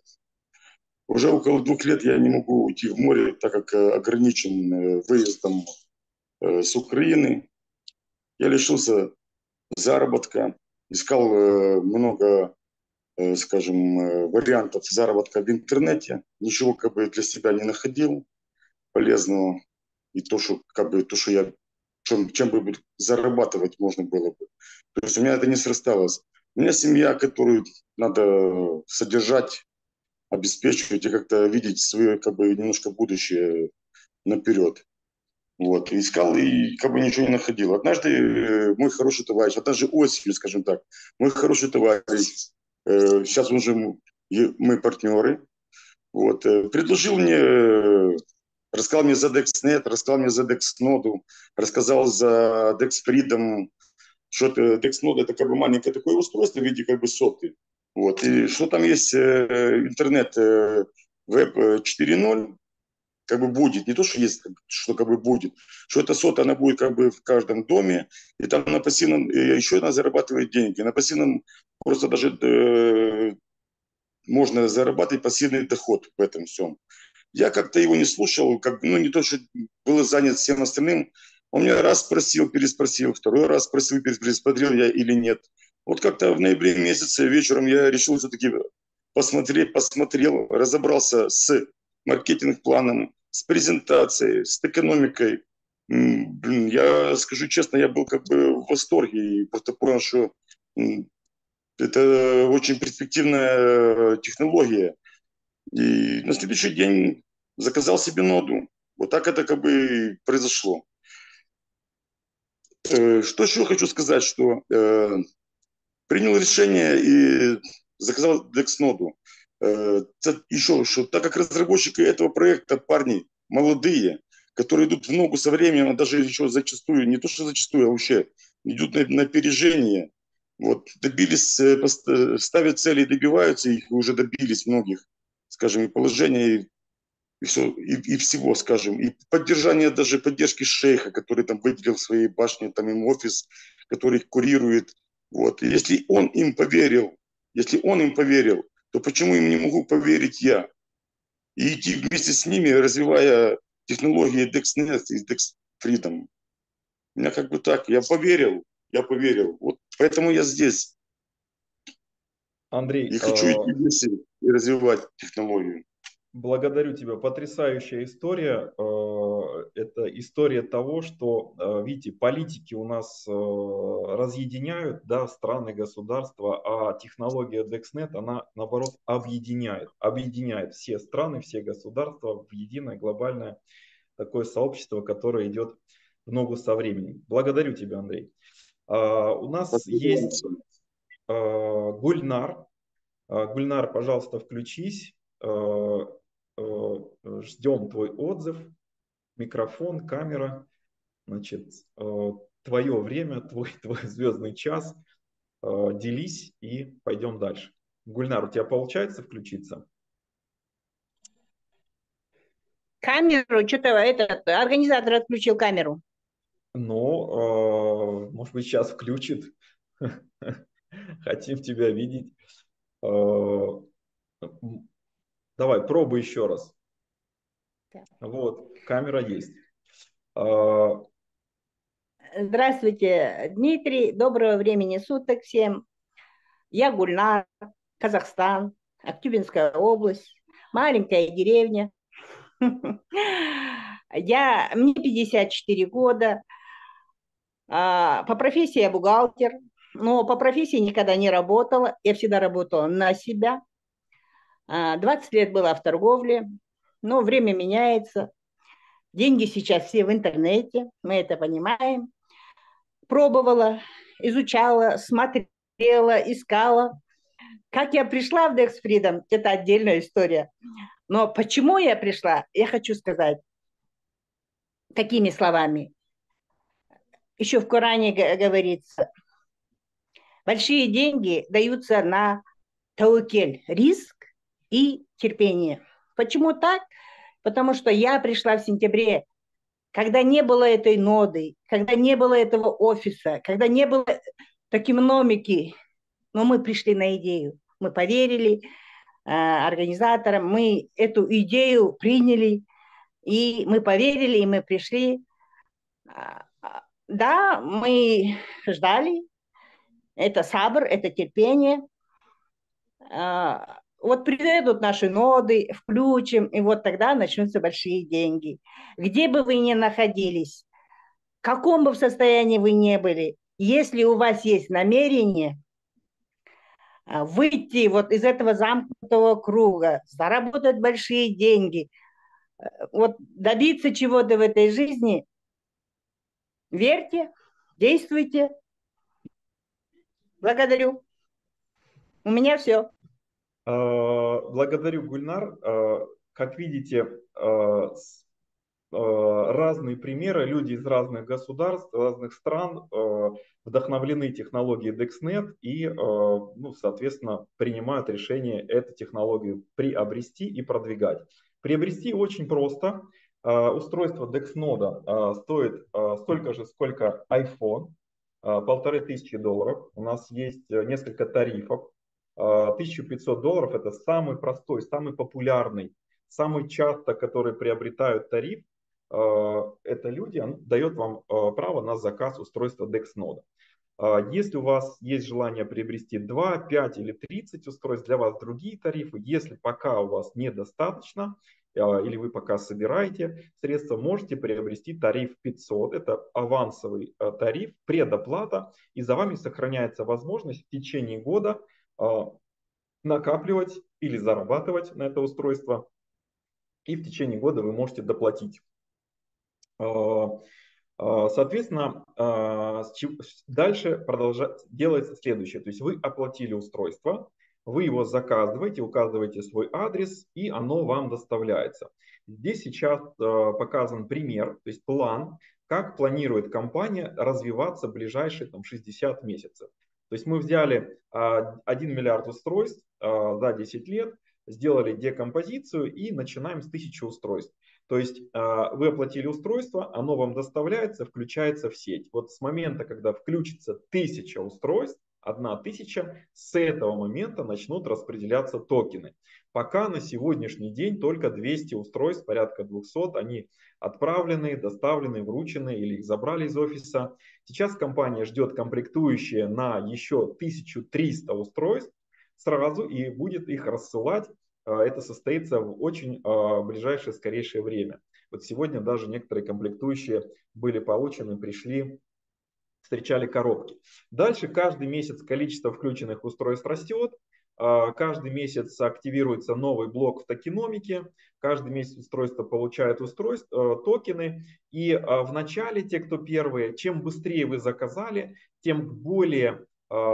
[SPEAKER 4] Уже около двух лет я не могу уйти в море, так как э, ограничен э, выездом э, с Украины. Я лишился заработка, искал э, много, э, скажем, э, вариантов заработка в интернете. Ничего как бы для себя не находил полезного. И то, что, как бы, то, что я, чем, чем бы зарабатывать можно было бы. То есть у меня это не срасталось. У меня семья, которую надо содержать, обеспечивать и как-то видеть свое, как бы, немножко будущее наперед. Вот. И искал, и как бы ничего не находил. Однажды э, мой хороший товарищ, однажды осенью, скажем так, мой хороший товарищ, э, сейчас он же, мы партнеры, вот, э, предложил мне, э, рассказал мне за DexNet, рассказал мне за DexNode, рассказал за DexFreedom, что это DexNode это как бы маленькое такое устройство в виде как бы соты. Вот, и что там есть э, интернет, э, веб четыре ноль, как бы будет, не то, что есть, что как бы будет, что эта сота, она будет как бы в каждом доме, и там на пассивном, еще она зарабатывает деньги, на пассивном просто даже э, можно зарабатывать пассивный доход в этом всем. Я как-то его не слушал, как, ну не то, что был занят всем остальным. Он меня раз спросил, переспросил, второй раз спросил, пересмотрел я или нет. Вот как-то в ноябре месяце вечером я решил все-таки посмотреть, посмотрел, разобрался с маркетинг-планом, с презентацией, с экономикой. Блин, я скажу честно, я был как бы в восторге и просто понял, что это очень перспективная технология. И на следующий день заказал себе ноду. Вот так это как бы произошло. Что еще хочу сказать, что э, принял решение и заказал DexNode. Э, еще что, так как разработчики этого проекта парни молодые, которые идут в ногу со временем, даже еще зачастую, не то что зачастую, а вообще идут на, на опережение. Вот, добились, ставят цели и добиваются, их уже добились многих, скажем, и положения, и, все, и, и всего, скажем, и поддержание даже поддержки шейха, который там выделил в своей башне, там им офис, который их курирует. Вот. И если он им поверил, если он им поверил, то почему им не могу поверить я? И идти вместе с ними, развивая технологии DexNet и DexFreedom. У меня как бы так, я поверил, я поверил. Вот поэтому я здесь.
[SPEAKER 1] Андрей,
[SPEAKER 4] и хочу
[SPEAKER 1] э...
[SPEAKER 4] идти вместе и развивать технологию.
[SPEAKER 1] Благодарю тебя. Потрясающая история. Это история того, что, видите, политики у нас разъединяют, да, страны, государства, а технология DexNet, она, наоборот, объединяет. Объединяет все страны, все государства в единое глобальное такое сообщество, которое идет в ногу со временем. Благодарю тебя, Андрей. У нас Спасибо. Есть Гульнар. Гульнар, пожалуйста, включись. Ждем твой отзыв, микрофон, камера, значит, твое время, твой, твой звездный час. Делись и пойдем дальше. Гульнар, у тебя получается включиться?
[SPEAKER 5] Камеру, что-то этот организатор отключил камеру.
[SPEAKER 1] Ну, может быть, сейчас включит. Хотим тебя видеть. Давай, пробуй еще раз. Вот, камера есть.
[SPEAKER 5] Здравствуйте, Дмитрий. Доброго времени суток всем. Я Гульнар, Казахстан, Актюбинская область, маленькая деревня. Я, мне пятьдесят четыре года, а, по профессии я бухгалтер, но по профессии никогда не работала, я всегда работала на себя. А, двадцать лет была в торговле, но время меняется, деньги сейчас все в интернете, мы это понимаем. Пробовала, изучала, смотрела, искала. Как я пришла в Dex Freedom, это отдельная история. Но почему я пришла, я хочу сказать такими словами. Еще в Коране говорится, большие деньги даются на таукель, риск и терпение. Почему так? Потому что я пришла в сентябре, когда не было этой ноды, когда не было этого офиса, когда не было токеномики, но мы пришли на идею. Мы поверили э, организаторам, мы эту идею приняли, и мы поверили, и мы пришли. Да, мы ждали. Это сабр, это терпение. Вот приедут наши ноды, включим, и вот тогда начнутся большие деньги. Где бы вы ни находились, в каком бы состоянии вы ни были, если у вас есть намерение выйти вот из этого замкнутого круга, заработать большие деньги, вот добиться чего-то в этой жизни, верьте, действуйте. Благодарю. У меня все.
[SPEAKER 1] Благодарю, Гульнар. Как видите, разные примеры, люди из разных государств, разных стран вдохновлены технологией DexNet и, ну, соответственно, принимают решение эту технологию приобрести и продвигать. Приобрести очень просто. Устройство DexNode стоит столько же, сколько iPhone, полторы тысячи долларов. У нас есть несколько тарифов. тысяча пятьсот долларов это самый простой, самый популярный, самый часто, который приобретают тариф. Это люди, он дает вам право на заказ устройства DexNode. Если у вас есть желание приобрести два, пять или тридцать устройств, для вас другие тарифы. Если пока у вас недостаточно, или вы пока собираете средства, можете приобрести тариф пятьсот. Это авансовый тариф, предоплата. И за вами сохраняется возможность в течение года накапливать или зарабатывать на это устройство. И в течение года вы можете доплатить. Соответственно, дальше продолжать, делается следующее. То есть вы оплатили устройство, вы его заказываете, указываете свой адрес, и оно вам доставляется. Здесь сейчас показан пример, то есть план, как планирует компания развиваться в ближайшие там, шестьдесят месяцев. То есть мы взяли один миллиард устройств за десять лет, сделали декомпозицию и начинаем с тысячи устройств. То есть вы оплатили устройство, оно вам доставляется, включается в сеть. Вот с момента, когда включится тысяча устройств, одна тысяча, с этого момента начнут распределяться токены. Пока на сегодняшний день только двести устройств, порядка двухсот, они отправлены, доставлены, вручены или их забрали из офиса. Сейчас компания ждет комплектующие на еще тысячу триста устройств сразу и будет их рассылать. Это состоится в очень ближайшее, скорейшее время. Вот сегодня даже некоторые комплектующие были получены, пришли, встречали коробки. Дальше каждый месяц количество включенных устройств растет. Каждый месяц активируется новый блок в токеномике. Каждый месяц устройство получает устройство, токены. И в начале, те, кто первые, чем быстрее вы заказали, тем более,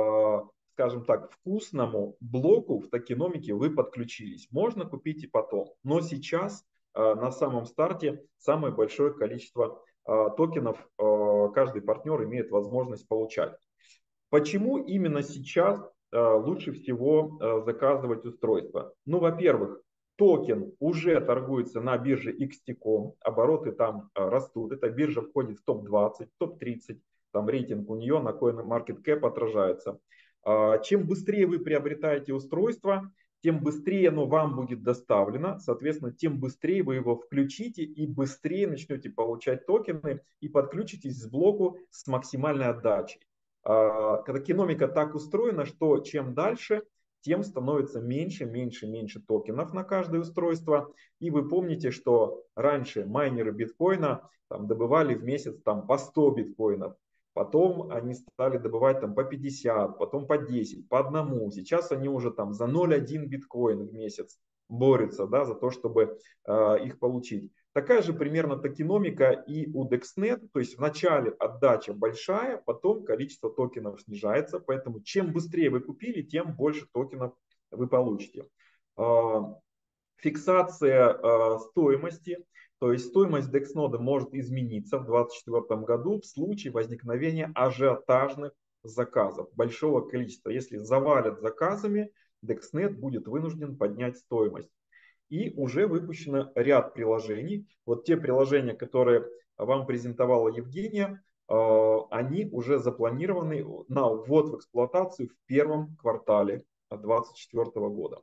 [SPEAKER 1] скажем так, вкусному блоку в токеномике вы подключились. Можно купить и потом. Но сейчас на самом старте самое большое количество токенов каждый партнер имеет возможность получать. Почему именно сейчас лучше всего заказывать устройство? Ну, во-первых, токен уже торгуется на бирже икс ти ком, обороты там растут. Эта биржа входит в топ двадцать, топ тридцать, там рейтинг у нее на CoinMarketCap отражается. Чем быстрее вы приобретаете устройство, тем быстрее оно вам будет доставлено, соответственно, тем быстрее вы его включите и быстрее начнете получать токены и подключитесь к блоку с максимальной отдачей. Токеномика так устроена, что чем дальше, тем становится меньше, меньше, меньше токенов на каждое устройство. И вы помните, что раньше майнеры биткоина там, добывали в месяц там, по сто биткоинов. Потом они стали добывать там, по пятьдесят, потом по десять, по одному. Сейчас они уже там, за ноль целых одна биткоин в месяц борются, да, за то, чтобы э, их получить. Такая же примерно токеномика и у Dexnet, то есть вначале отдача большая, потом количество токенов снижается, поэтому чем быстрее вы купили, тем больше токенов вы получите. Фиксация стоимости, то есть стоимость Dexnode может измениться в две тысячи двадцать четвёртом году в случае возникновения ажиотажных заказов, большого количества. Если завалят заказами, Dexnet будет вынужден поднять стоимость. И уже выпущено ряд приложений. Вот те приложения, которые вам презентовала Евгения, они уже запланированы на ввод в эксплуатацию в первом квартале две тысячи двадцать четвёртого года.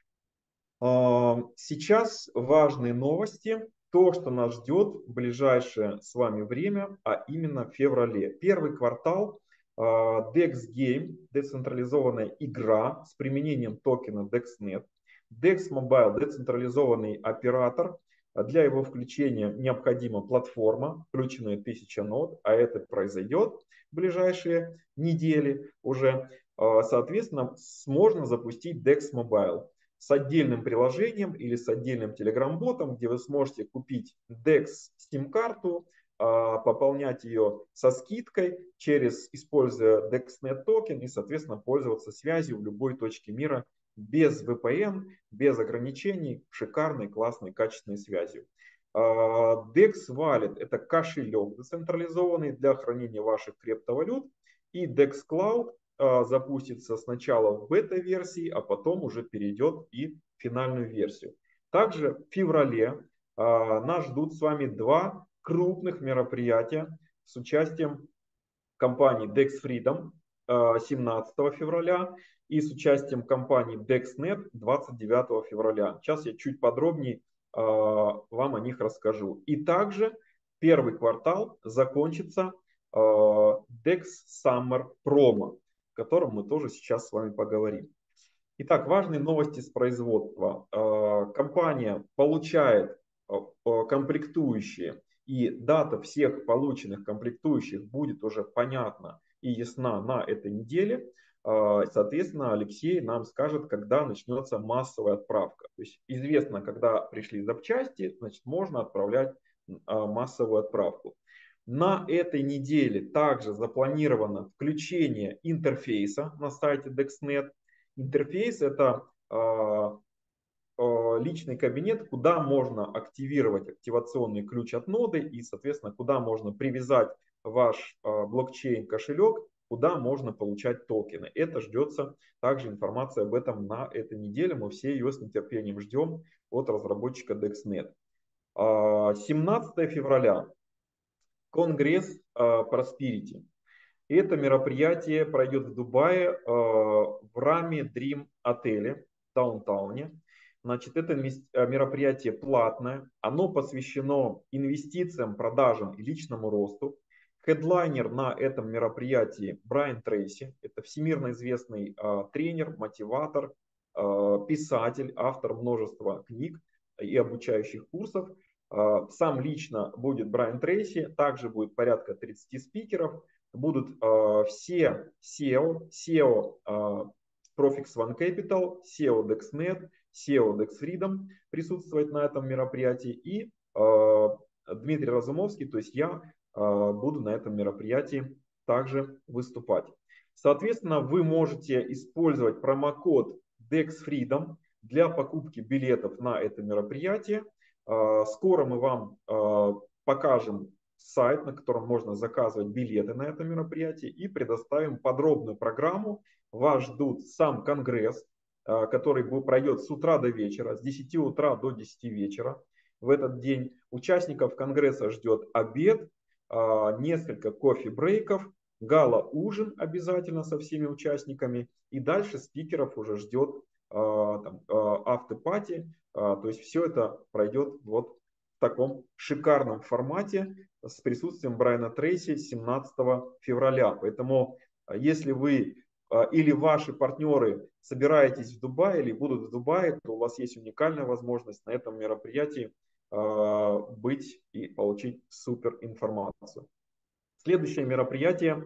[SPEAKER 1] Сейчас важные новости. То, что нас ждет в ближайшее с вами время, а именно в феврале. Первый квартал Dex Game, децентрализованная игра с применением токена Dexnet. Dex Mobile, децентрализованный оператор. Для его включения необходима платформа, включенная тысяча нод, а это произойдет в ближайшие недели уже. Соответственно, можно запустить Dex Mobile с отдельным приложением или с отдельным телеграм-ботом, где вы сможете купить Dex сим-карту, пополнять ее со скидкой, через, используя Dexnet токен и, соответственно, пользоваться связью в любой точке мира без ви пи эн, без ограничений, шикарной, классной, качественной связью. Dex Wallet – это кошелек децентрализованный для хранения ваших криптовалют, и Dex Cloud запустится сначала в бета-версии, а потом уже перейдет и в финальную версию. Также в феврале нас ждут с вами два крупных мероприятия с участием компании Dex Freedom семнадцатого февраля и с участием компании Dexnet двадцать девятого февраля. Сейчас я чуть подробнее вам о них расскажу. И также первый квартал закончится Dex Summer Promo, о котором мы тоже сейчас с вами поговорим. Итак, важные новости с производства. Компания получает комплектующие, и дата всех полученных комплектующих будет уже понятна и ясна на этой неделе. Соответственно, Алексей нам скажет, когда начнется массовая отправка. То есть известно, когда пришли запчасти, значит, можно отправлять массовую отправку. На этой неделе также запланировано включение интерфейса на сайте Dexnet. Интерфейс – это личный кабинет, куда можно активировать активационный ключ от ноды и, соответственно, куда можно привязать ваш блокчейн-кошелек, куда можно получать токены. Это ждется также информация об этом на этой неделе. Мы все ее с нетерпением ждем от разработчика Dexnet. семнадцатого февраля Конгресс Prosperity. Это мероприятие пройдет в Дубае в раме Dream отеле в Даунтауне. Значит, это мероприятие платное, оно посвящено инвестициям, продажам и личному росту. Хедлайнер на этом мероприятии Брайан Трейси, это всемирно известный э, тренер, мотиватор, э, писатель, автор множества книг и обучающих курсов. Э, сам лично будет Брайан Трейси, также будет порядка тридцати спикеров. Будут э, все сео, сео э, Profix One Capital, сео Dexnet, сео Dex Freedom присутствовать на этом мероприятии, и э, Дмитрий Разумовский, то есть я, э, буду на этом мероприятии также выступать. Соответственно, вы можете использовать промокод Dex Freedom для покупки билетов на это мероприятие. Э, скоро мы вам э, покажем сайт, на котором можно заказывать билеты на это мероприятие, и предоставим подробную программу. Вас ждут сам конгресс, который пройдет с утра до вечера, с десяти утра до десяти вечера. В этот день участников конгресса ждет обед, несколько кофе-брейков, гала-ужин обязательно со всеми участниками. И дальше спикеров уже ждет автопати. То есть все это пройдет вот в таком шикарном формате с присутствием Брайана Трейси семнадцатого февраля. Поэтому если вы или ваши партнеры собираетесь в Дубае или будут в Дубае, то у вас есть уникальная возможность на этом мероприятии быть и получить супер информацию. Следующее мероприятие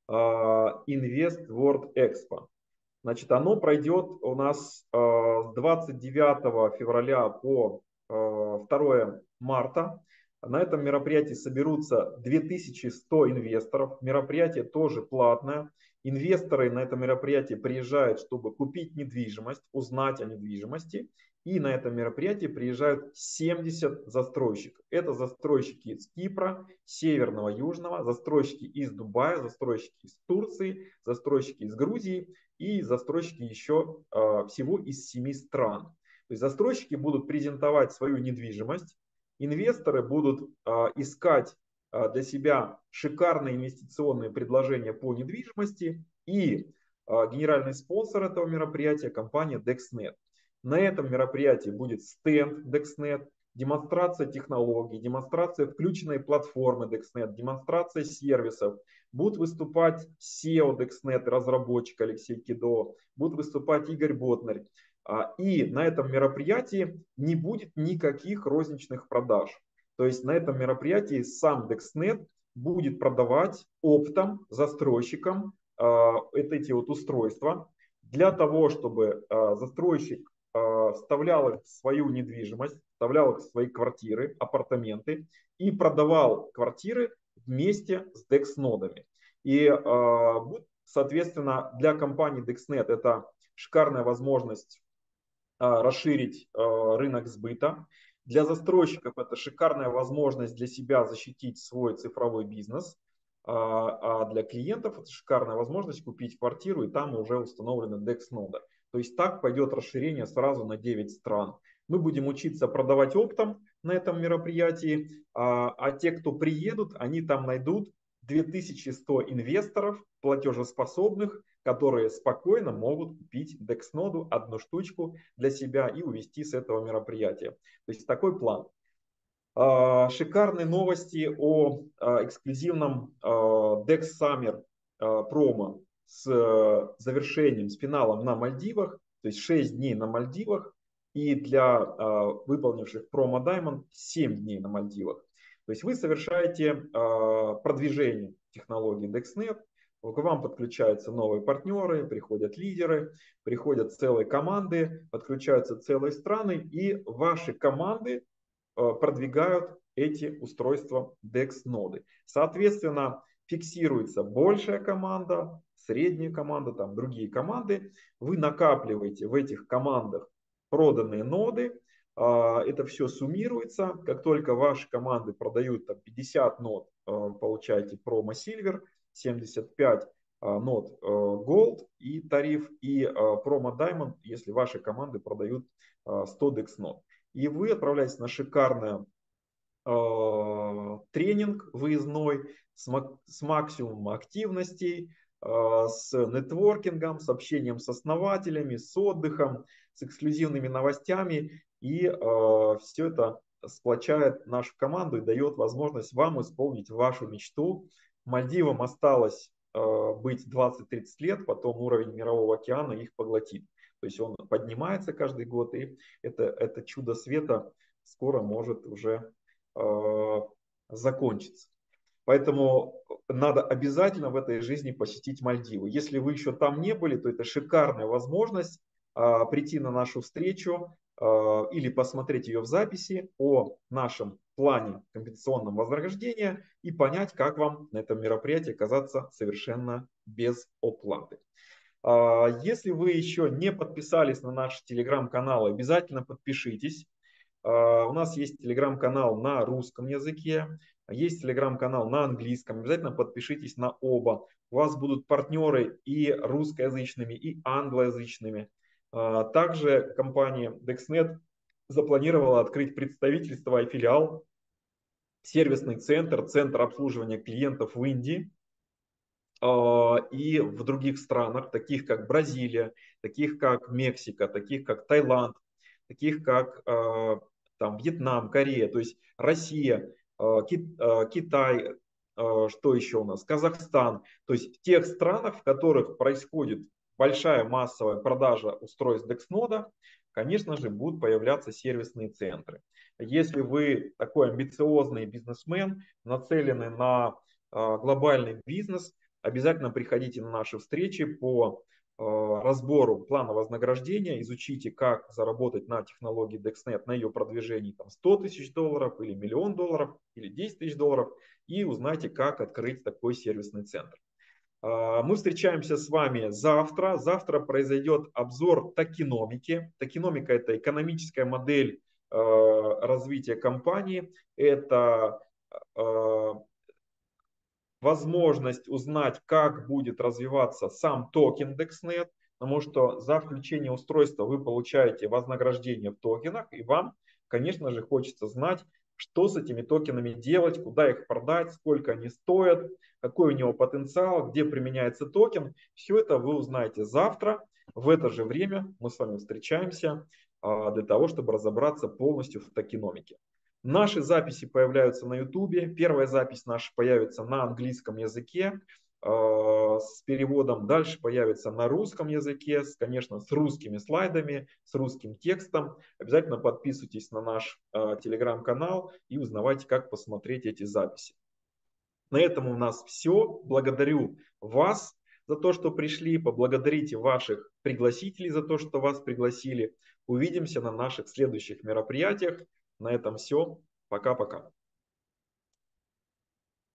[SPEAKER 1] Invest World Expo. Значит, оно пройдет у нас с двадцать девятого февраля по второе марта. На этом мероприятии соберутся две тысячи сто инвесторов. Мероприятие тоже платное. Инвесторы на это мероприятие приезжают, чтобы купить недвижимость, узнать о недвижимости. И на это мероприятие приезжают семьдесят застройщиков. Это застройщики из Кипра, Северного, Южного, застройщики из Дубая, застройщики из Турции, застройщики из Грузии и застройщики еще э, всего из семи стран. То есть застройщики будут презентовать свою недвижимость, инвесторы будут э, искать э, для себя шикарные инвестиционные предложения по недвижимости, и э, генеральный спонсор этого мероприятия — компания DexNet. На этом мероприятии будет стенд DexNet, демонстрация технологий, демонстрация включенной платформы DexNet, демонстрация сервисов. Будут выступать сео DexNet, разработчик Алексей Кидо, будет выступать Игорь Ботнарь. И на этом мероприятии не будет никаких розничных продаж. То есть на этом мероприятии сам DexNet будет продавать оптом застройщикам эти вот устройства для того, чтобы застройщик вставлял их в свою недвижимость, вставлял их в свои квартиры, апартаменты и продавал квартиры вместе с DexNode. И, соответственно, для компании DexNet это шикарная возможность расширить рынок сбыта. Для застройщиков это шикарная возможность для себя защитить свой цифровой бизнес. А для клиентов это шикарная возможность купить квартиру, и там уже установлена DexNode. То есть так пойдет расширение сразу на девять стран. Мы будем учиться продавать оптом на этом мероприятии, а, а те, кто приедут, они там найдут две тысячи сто инвесторов платежеспособных, которые спокойно могут купить DexNode, одну штучку для себя и увезти с этого мероприятия. То есть такой план. А, шикарные новости о а, эксклюзивном а, Dex Summer а, промо с завершением, с финалом на Мальдивах, то есть шесть дней на Мальдивах, и для э, выполнивших промо Diamond семь дней на Мальдивах. То есть вы совершаете э, продвижение технологии DexNet, к вам подключаются новые партнеры, приходят лидеры, приходят целые команды, подключаются целые страны, и ваши команды э, продвигают эти устройства DexNode. Соответственно, фиксируется большая команда, средняя команда, там другие команды. Вы накапливаете в этих командах проданные ноды. Это все суммируется. Как только ваши команды продают там, пятьдесят нод, получаете промо Silver, семьдесят пять нод Gold и тариф, и промо Diamond, если ваши команды продают сто DexNode. И вы отправляетесь на шикарное тренинг выездной с, с максимумом активностей, с нетворкингом, с общением с основателями, с отдыхом, с эксклюзивными новостями. И э, все это сплочает нашу команду и дает возможность вам исполнить вашу мечту. Мальдивам осталось э, быть двадцать-тридцать лет, потом уровень мирового океана их поглотит. То есть он поднимается каждый год, и это, это чудо света скоро может уже э, закончиться. Поэтому надо обязательно в этой жизни посетить Мальдивы. Если вы еще там не были, то это шикарная возможность а, прийти на нашу встречу а, или посмотреть ее в записи о нашем плане компенсационного вознаграждения и понять, как вам на этом мероприятии оказаться совершенно без оплаты. А, если вы еще не подписались на наш телеграм-канал, обязательно подпишитесь. А, у нас есть телеграм-канал на русском языке. Есть телеграм-канал на английском. Обязательно подпишитесь на оба. У вас будут партнеры и русскоязычными, и англоязычными. Также компания DexNet запланировала открыть представительство и филиал, сервисный центр, центр обслуживания клиентов в Индии и в других странах, таких как Бразилия, таких как Мексика, таких как Таиланд, таких как там, Вьетнам, Корея, то есть Россия, Китай, что еще у нас? Казахстан. То есть в тех странах, в которых происходит большая массовая продажа устройств DexNode, конечно же, будут появляться сервисные центры. Если вы такой амбициозный бизнесмен, нацеленный на глобальный бизнес, обязательно приходите на наши встречи по разбору плана вознаграждения, изучите, как заработать на технологии DexNet, на ее продвижении там, сто тысяч долларов или миллион долларов или десять тысяч долларов, и узнайте, как открыть такой сервисный центр. Мы встречаемся с вами завтра. Завтра произойдет обзор токеномики. Токеномика – это экономическая модель развития компании. Это возможность узнать, как будет развиваться сам токен DexNet, потому что за включение устройства вы получаете вознаграждение в токенах, и вам, конечно же, хочется знать, что с этими токенами делать, куда их продать, сколько они стоят, какой у него потенциал, где применяется токен. Все это вы узнаете завтра. В это же время мы с вами встречаемся для того, чтобы разобраться полностью в токеномике. Наши записи появляются на ютубе. Первая запись наша появится на английском языке с переводом. Дальше появится на русском языке, с, конечно, с русскими слайдами, с русским текстом. Обязательно подписывайтесь на наш телеграм-канал и узнавайте, как посмотреть эти записи. На этом у нас все. Благодарю вас за то, что пришли. Поблагодарите ваших пригласителей за то, что вас пригласили. Увидимся на наших следующих мероприятиях. На этом все. Пока-пока.